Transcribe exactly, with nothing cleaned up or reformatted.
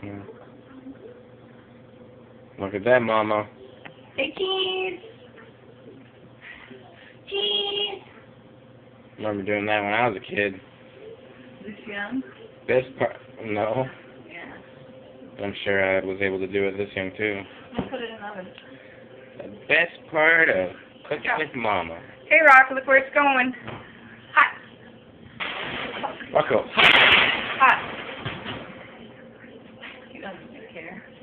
Yeah. Look at that, Mama. Say cheese. Cheese. Remember doing that when I was a kid. This young? Best part, no. Yeah. I'm sure I was able to do it this young too. I'll put it in the oven. The best part of cooking with Mama. Hey, Rock, look where it's going. Hot. Rocco. Hot. He doesn't care.